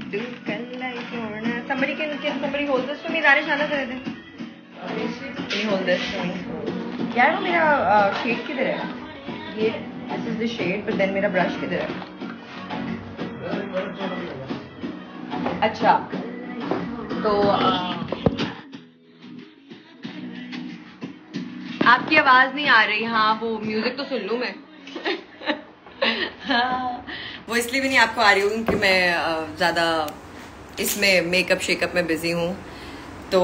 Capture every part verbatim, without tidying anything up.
तू कल्ला छोड़ना somebody can can somebody hold this for me Danish आना दे दे can you hold this for me यार वो मेरा शेड किधर है ये this is the shade but then मेरा ब्रश किधर है अच्छा तो आपकी आवाज नहीं आ रही हाँ वो म्यूजिक तो सुन लूं मैं हाँ, वो इसलिए भी नहीं आपको आ रही हूँ क्योंकि मैं ज़्यादा इसमें मेकअप शेकअप में बिजी हूँ तो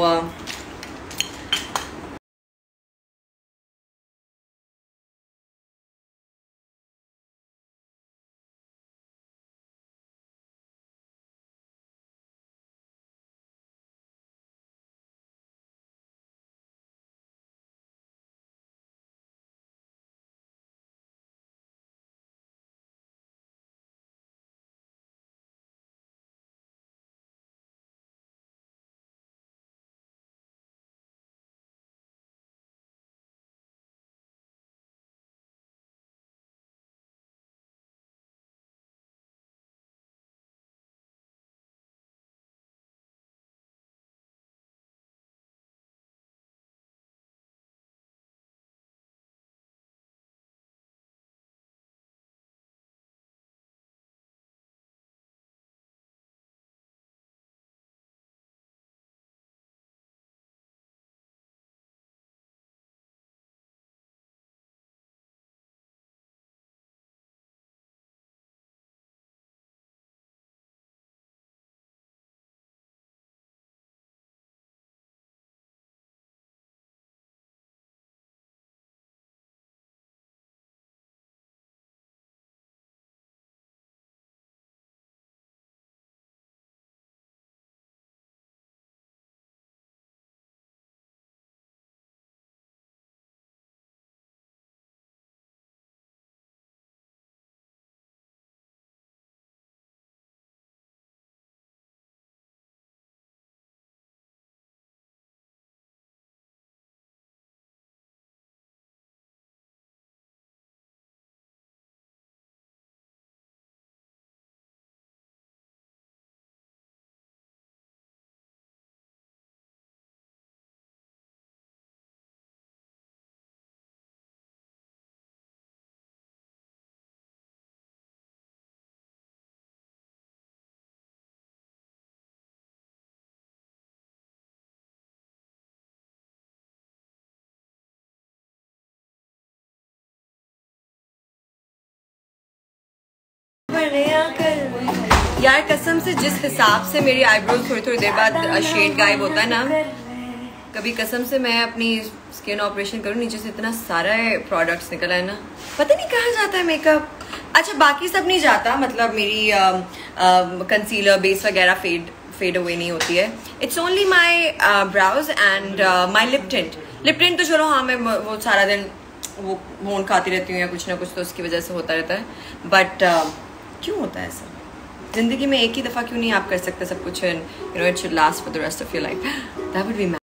यार कसम से जिस हिसाब से मेरी आईब्रोज थोड़ी थोड़ी देर बाद शेड गायब होता है ना कभी कसम से मैं अपनी स्किन ऑपरेशन करूँ नीचे से इतना सारा प्रोडक्ट्स निकला है ना पता नहीं कहाँ जाता है मेकअप अच्छा बाकी सब नहीं जाता मतलब मेरी कंसीलर बेस वगैरह फेड फेड अवे नहीं होती है it's only my brows and my lip tint lip tint तो चलो हाँ मैं वो सारा दिन वो होन खाती रहती हूँ या कुछ ना कुछ तो उसकी वजह से होता रहता है बट uh, क्यों होता है ऐसा जिंदगी में एक ही दफा क्यों नहीं आप कर सकते सब कुछ you know it should last for the rest of your life that would be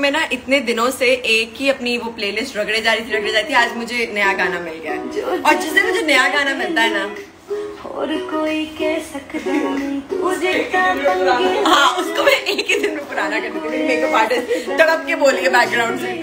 मैं ना इतने दिनों से एक ही अपनी वो प्लेलिस्ट रगड़े जा रही थी रगड़े जा रही थी आज मुझे नया गाना मिल गया है। और जिस दिन मुझे नया गाना मिलता है ना और कोई कह सकता नहीं तुझे हाँ उसको मैं एक ही दिन में पुराना कर देती हूँ। मेकअप आर्टिस्ट तड़प के बोलिए बैकग्राउंड से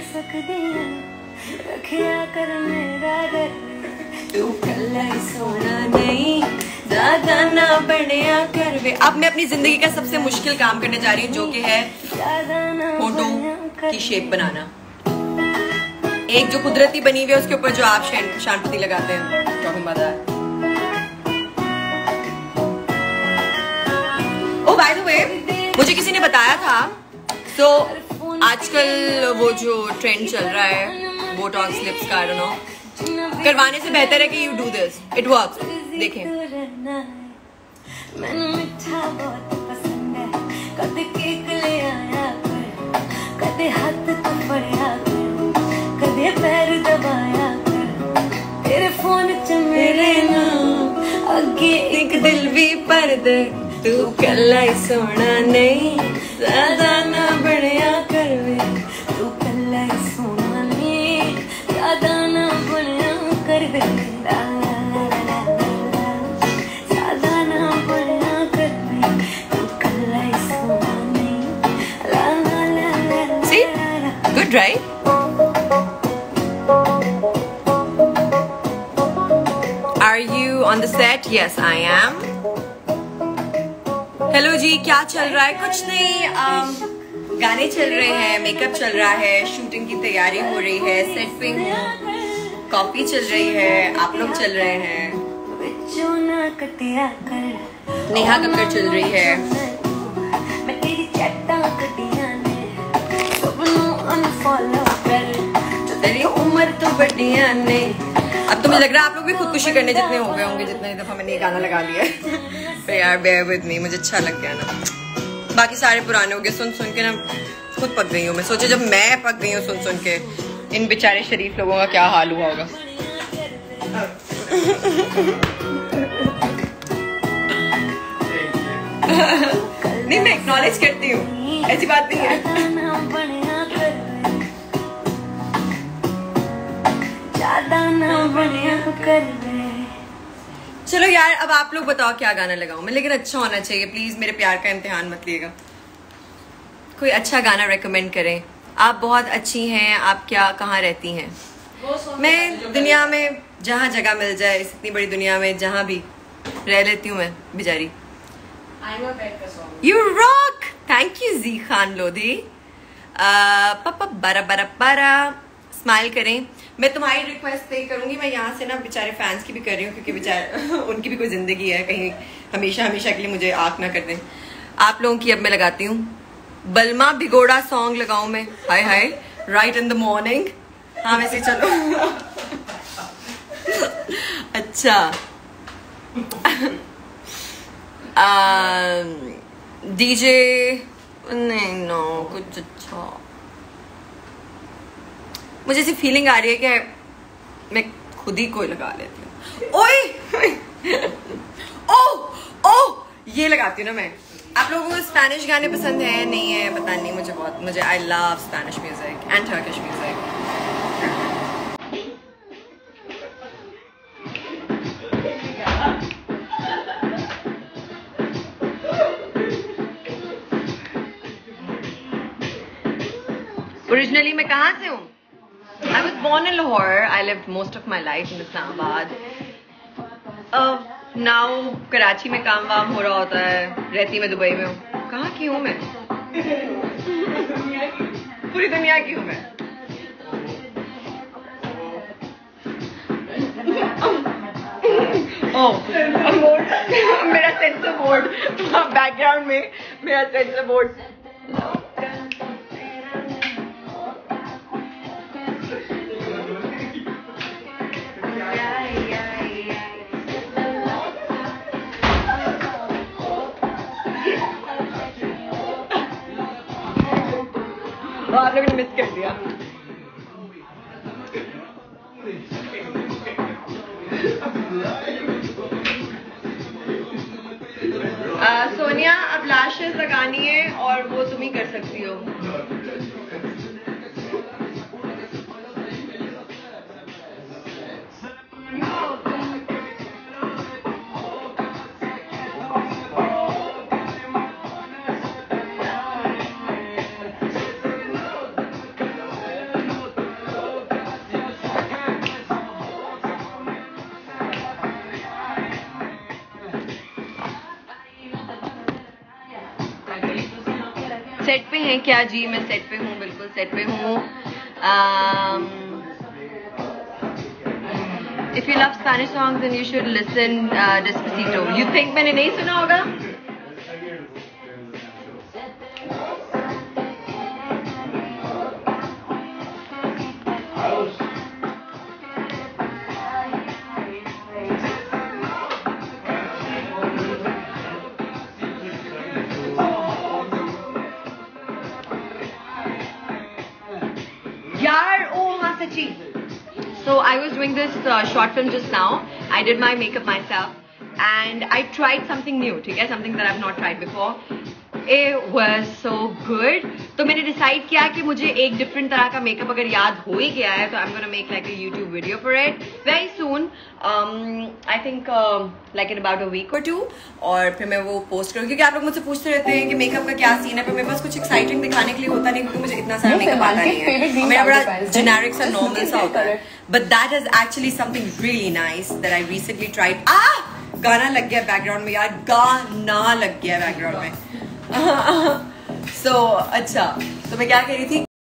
रखिया कर मेरा डर तू कल्ला सोना नहीं ज्यादा ना बढ़िया कर वे। अब मैं अपनी जिंदगी का सबसे मुश्किल काम करने जा रही हूँ जो कि है फोटो की शेप बनाना। एक जो कुदरती बनी हुई है उसके ऊपर जो आप शांति लगाते हैं talking about that. Oh by the way मुझे किसी ने बताया था तो आजकल वो जो ट्रेंड चल रहा है बोटॉक्स लिप्स का आई डोंट नो करवाने से बेहतर है कि you do this it works. देखें मैंने मिठा बहुत पसंद है कदे केक ले आया कर कदे हाथ तो पड़या कर कदे पैर दबाया कर तेरे फोन च मेरे नाम अगे एक दिल भी पर दे तू कल्ला ही सोना नहीं ज्यादा ना बढ़िया कर वे तू कल्ला ही सोना नहीं ज्यादा ना बढ़िया कर वे ज्यादा ना बढ़िया कर वे तू कल्ला ही सोना नहीं ला ला ला ला See? Good, right? Are you on the set? Yes, I am. Hello जी क्या चल रहा है? कुछ नहीं um, गाने चल रहे हैं मेकअप चल रहा है शूटिंग की तैयारी हो रही है सेट पे हूँ कॉफी चल रही है आप लोग चल रहे हैं नेहा कक्कड़ चल रही है तेरी उम्र तो बढ़िया ने। अब तो मुझे लग रहा है आप लोग भी खुदकुशी करने जितने हो गए होंगे जितने दफा मैंने ये गाना लगा लिया है। यार बेयर विद मी मुझे अच्छा लग गया ना बाकी सारे पुराने हो गए सुन सुन के ना खुद पक गई हूँ मैं। सोचे जब मैं पक गई हूँ सुन सुन के इन बेचारे शरीफ लोगों का क्या हाल हुआ होगा। नहीं मैं एक्नॉलेज करती हूँ ऐसी बात नहीं है। चलो यार अब आप लोग बताओ क्या गाना लगाऊं मैं लेकिन अच्छा होना चाहिए प्लीज मेरे प्यार का इम्तिहान मत लिएगा। कोई अच्छा गाना रेकमेंड करें। आप बहुत अच्छी हैं आप क्या कहाँ रहती हैं? मैं दुनिया में जहाँ जगह मिल जाए इस इतनी बड़ी दुनिया में जहाँ भी रह लेती हूँ मैं बेचारी। यू रॉक थैंक यू जी खान लोधी। पापा बारा बारा बारा स्माइल करें। मैं तुम्हारी रिक्वेस्ट पे करूंगी मैं यहाँ से ना बेचारे फैंस की भी कर रही हूँ क्योंकि बेचारे उनकी भी कोई जिंदगी है कहीं हमेशा हमेशा के लिए मुझे आंख ना कर दें। आप लोगों की अब मैं लगाती हूँ बलमा भिगोड़ा सॉन्ग लगाऊं मैं हाय हाय राइट इन द मॉर्निंग। हाँ वैसे चलो अच्छा डीजे नहीं नो कुछ अच्छा मुझे ऐसी फीलिंग आ रही है कि मैं खुद ही कोई लगा लेती हूँ। ओए ओ ओ ये लगाती हूँ ना मैं। आप लोगों को स्पैनिश गाने पसंद है नहीं है पता नहीं मुझे बहुत मुझे I love Spanish music and Turkish music. Originally मैं कहाँ से हूँ? I was born in Lahore. I lived most of my life in Islamabad. Uh, now Karachi में काम वाम हो रहा होता है रहती मैं दुबई में हूँ। कहाँ की हूँ मैं? पूरी दुनिया की हूँ मैं। ओह मेरा सेंसर बोर्ड बैकग्राउंड में मेरा सेंसर बोर्ड आप लोगों ने मिस कर दिया। आ, सोनिया अब लैशेस लगानी है और वो तुम ही कर सकती हो। सेट पे हैं क्या जी? मैं सेट पे हूँ, बिल्कुल सेट पे हूँ. um, If you love Spanish songs, then you should listen uh, Despacito. You think मैंने नहीं सुना होगा? Yaar, oh हाँ सच्ची. So I was doing this uh, short film just now. I did my makeup myself and I tried something new, ठीक है? Something that I've not tried before. It was so good. तो मैंने decide किया कि मुझे एक different तरह का makeup अगर याद हो ही गया है तो I'm gonna make like a YouTube video for it very soon. Um, I think uh, like in about a week or two. और फिर मैं वो post करूँगी क्योंकि आप लोग मुझसे पूछते रहते हैं कि makeup का क्या scene है, पर मेरे पास कुछ exciting दिखाने के लिए होता नहीं क्योंकि मुझे इतना सारा makeup आता नहीं है. मेरा बड़ा generic सा normal सा होता है. But that is actually something really nice that I recently tried. Ah! गाना लग गया background में यार, गाना लग गया background में. So अच्छा, तो मैं क्या कह रही थी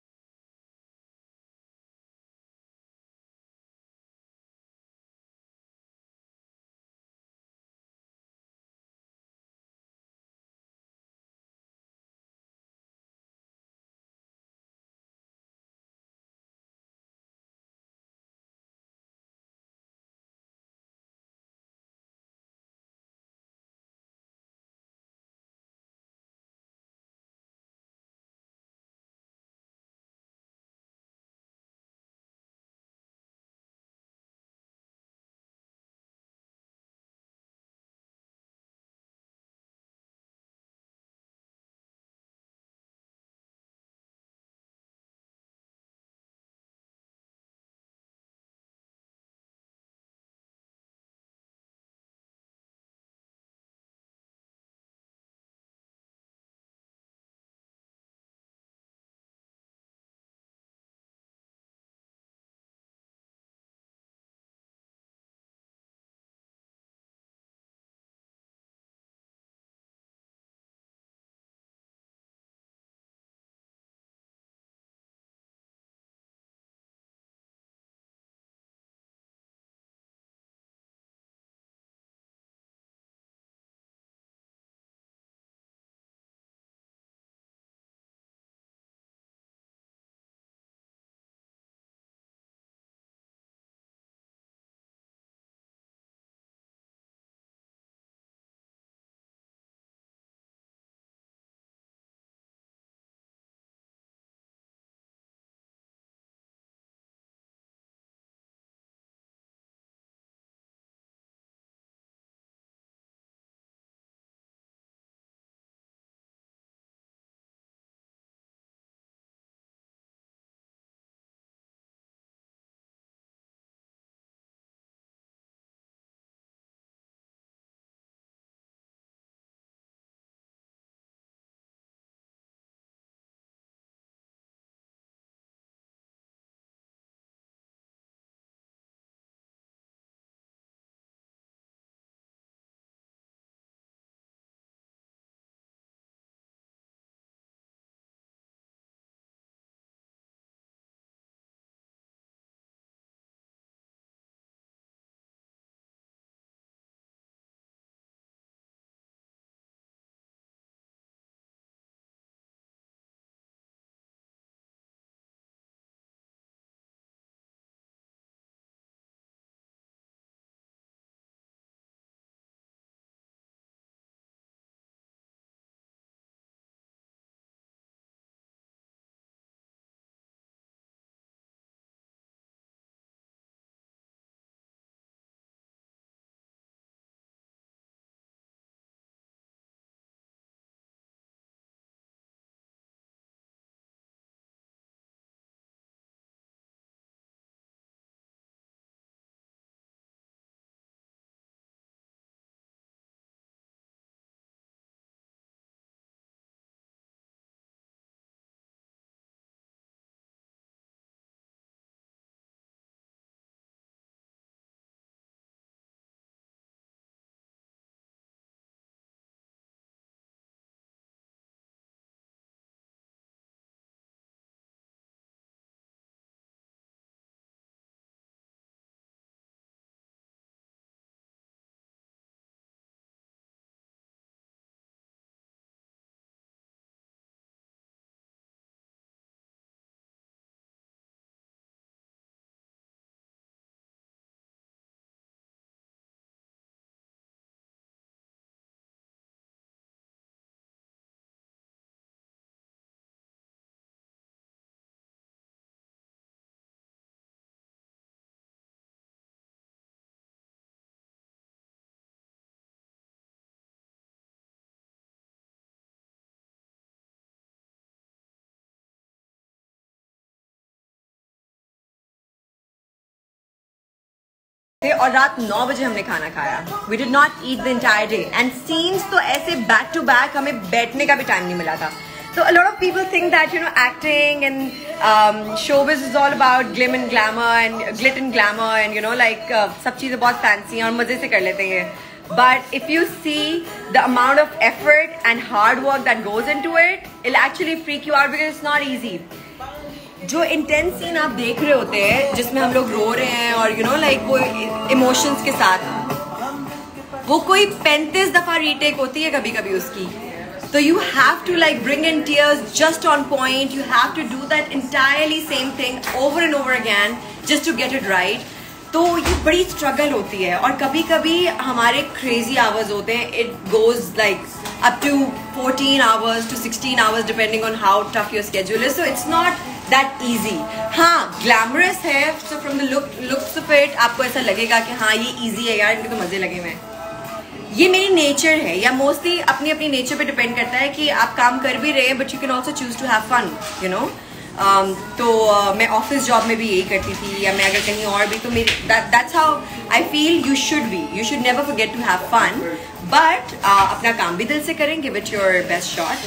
और रात नौ बजे हमने खाना खाया. We did not eat the entire day and scenes तो ऐसे back to back हमें बैठने का भी टाइम नहीं मिला था. So a lot of people think that you know acting and um, showbiz is all about glim and glamour and glit and glamour and you know like uh, सब चीजें बहुत fancy और मजे से कर लेते हैं. But if you see the amount of effort and hard work that goes into it, it'll actually freak you out because it's not easy. जो इंटेंस सीन आप देख रहे होते हैं जिसमें हम लोग रो रहे हैं और यू नो लाइक वो इमोशंस के साथ, वो कोई पैंतीस दफा रीटेक होती है कभी कभी उसकी. तो you have to like bring in tears just on point. You have to do that entirely same thing over and over again just to get it right. तो ये बड़ी स्ट्रगल होती है और कभी कभी हमारे क्रेजी आवर्स होते हैं. It goes like up to fourteen hours to sixteen hours depending on how tough your schedule is. So it's not that easy. हाँ glamorous है, so from the look looks of it आपको ऐसा लगेगा कि हाँ ये easy है यार, इनके तो मजे लगे हुए हैं. ये मेरी नेचर है या मोस्टली अपनी अपनी नेचर पे डिपेंड करता है कि आप काम कर भी रहे हैं but you can also choose to have fun you know. तो uh, मैं ऑफिस जॉब में भी यही करती थी या मैं अगर कहीं और भी तो मेरी that's how I feel you should be. You should never forget to have fun but अपना काम भी दिल से करें. Give it your best shot.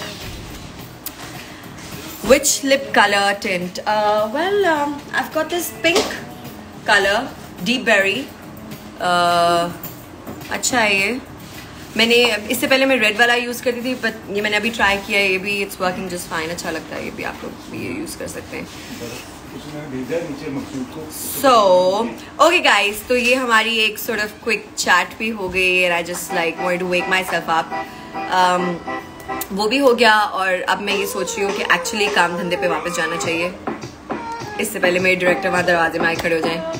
Which lip color tint? Uh, well, um, I've got this pink color, deep berry. Uh, अच्छा है ये. मैंने इससे पहले मैं रेड वाला यूज़ करती थी बट ये मैंने अभी ट्राई किया है. ये भी इट्स वर्किंग जस्ट फाइन. अच्छा लगता है ये भी. आप लोग भी ये यूज़ कर सकते हैं. So, okay guys, तो ये हमारी एक sort of quick chat भी हो गई and I just like wanted to wake myself up. Um, वो भी हो गया और अब मैं ये सोच रही हूँ कि एक्चुअली काम धंधे पे वापस जाना चाहिए. इससे पहले मेरे डायरेक्टर वहाँ दरवाजे में आए खड़े हो जाएं.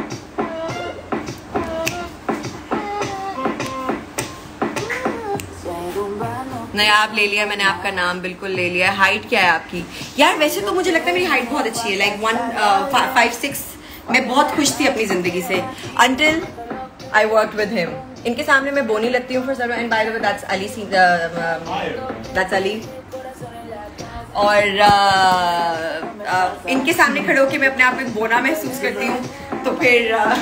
नहीं आप ले लिया मैंने, आपका नाम बिल्कुल ले लिया. हाइट क्या है आपकी? यार वैसे तो मुझे लगता है मेरी हाइट बहुत अच्छी है, लाइक वन फाइव सिक्स. मैं बहुत खुश थी अपनी जिंदगी से until I worked with him. इनके सामने मैं बोनी लगती हूँ for some and by the way that's Ali. That's Ali. और uh, uh, इनके सामने खड़े होके मैं अपने आप में बोना महसूस करती हूँ तो फिर uh,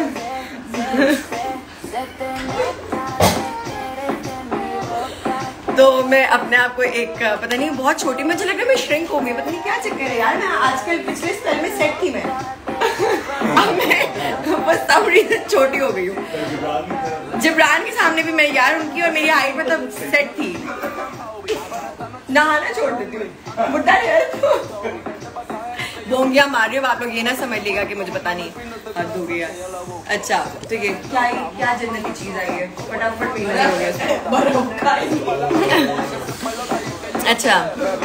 तो मैं अपने आप को एक पता नहीं बहुत छोटी, मुझे लग रहा है मैं श्रिंक हो गई. पता नहीं क्या चक्कर है यार. मैं आजकल पिछले स्टाइल में सेट थी मैं. अब मैं बस सब रीजन छोटी हो गई हूँ. जिब्रान के सामने भी मैं यार उनकी और मेरी हाइट मतलब सेट थी. नहाना छोड़ देती हूँ बुढ़ा है. बोंगिया मार रही हो आप लोग, ये ना समझ लेगा कि मुझे पता नहीं हद हो गया. अच्छा तो ये क्या क्या जन्नत की चीज आई है. फटाफट पीना हो गया. अच्छा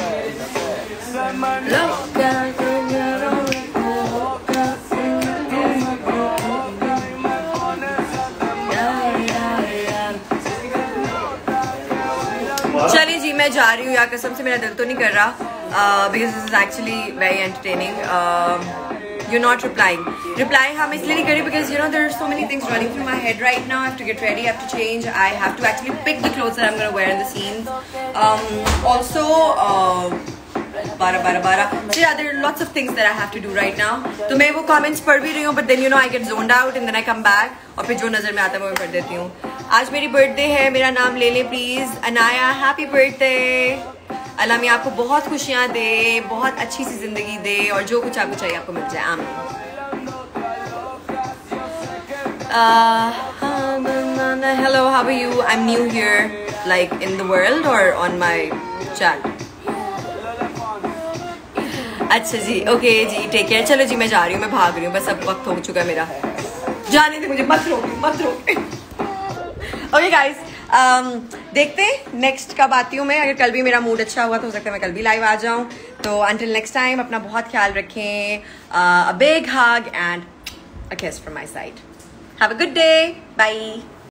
चलिए जी मैं जा रही हूँ यार. कसम से मेरा दिल तो नहीं कर रहा because this is actually very entertaining. You not replying. Reply हम इसलिए नहीं करी because you know there are so many things running through my head right now. I have to get ready, I have to change, I have to actually pick the clothes that I am gonna wear in the scenes. Also बारह बारह बारह so yeah there are lots of things that I have to do right now. तो मैं वो comments पढ़ भी रही हूँ but then you know I get zoned out and then I come back और फिर जो नजर में आता है वो मैं पढ़ देती हूँ. आज मेरी बर्थडे है, मेरा नाम ले ले प्लीज. Anaya happy birthday. अल्लाह मियां आपको बहुत खुशियाँ दे, बहुत अच्छी सी जिंदगी दे और जो कुछ आपको चाहिए आपको मिल जाए. आमीन. Hello, how are you? I'm new here, like in the world or on my chat. अच्छा जी ओके जी टेक केयर. चलो जी मैं जा रही हूँ, मैं भाग रही हूँ, बस अब वक्त हो चुका है मेरा. जाने दे मुझे, मत रोक मत रोक. ओके गाइस देखते हैं नेक्स्ट कब आती हूँ मैं. अगर कल भी मेरा मूड अच्छा हुआ तो हो सकता है मैं कल भी लाइव आ जाऊँ. तो अंटिल नेक्स्ट टाइम अपना बहुत ख्याल रखें. A big hug and a kiss from my side. Have a good day. Bye.